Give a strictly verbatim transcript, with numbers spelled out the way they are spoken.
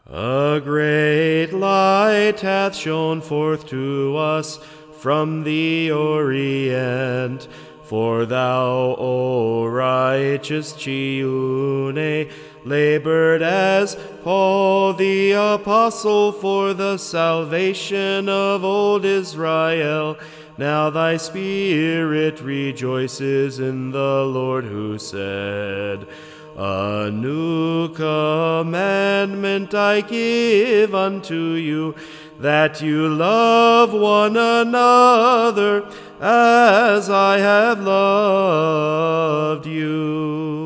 A great light hath shone forth to us from the Orient. For thou, O righteous Chiune, labored as Paul the apostle for the salvation of old Israel. Now thy spirit rejoices in the Lord, who said, A new commandment I give unto you, that you love one another as I have loved you.